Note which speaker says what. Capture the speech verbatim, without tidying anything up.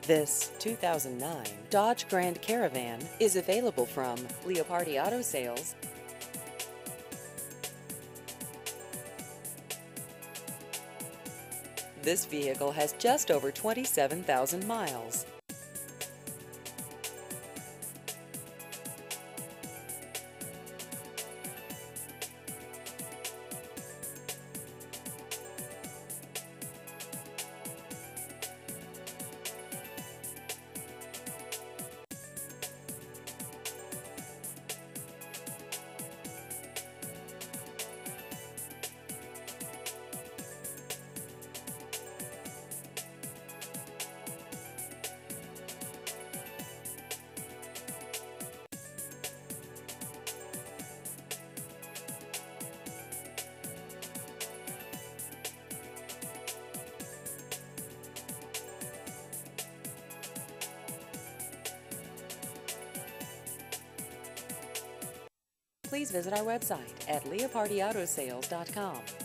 Speaker 1: This two thousand nine Dodge Grand Caravan is available from Leopardi Auto Sales. This vehicle has just over twenty-seven thousand miles. Please visit our website at leopardi auto sales dot com.